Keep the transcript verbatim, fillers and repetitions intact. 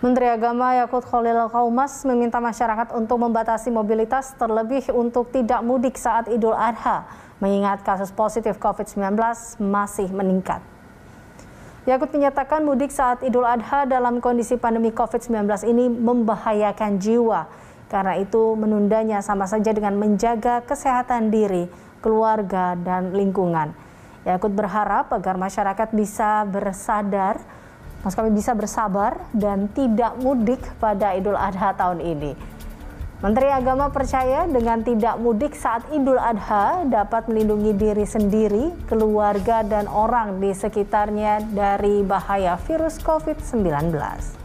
Menteri Agama Yakut Khalil Qaumas meminta masyarakat untuk membatasi mobilitas terlebih untuk tidak mudik saat Idul Adha, mengingat kasus positif covid sembilan belas masih meningkat. Yakut menyatakan mudik saat Idul Adha dalam kondisi pandemi covid sembilan belas ini membahayakan jiwa. Karena itu menundanya sama saja dengan menjaga kesehatan diri, keluarga, dan lingkungan. Yakut berharap agar masyarakat bisa bersadar Mas kami bisa bersabar dan tidak mudik pada Idul Adha tahun ini. Menteri Agama percaya dengan tidak mudik saat Idul Adha dapat melindungi diri sendiri, keluarga, dan orang di sekitarnya dari bahaya virus covid sembilan belas.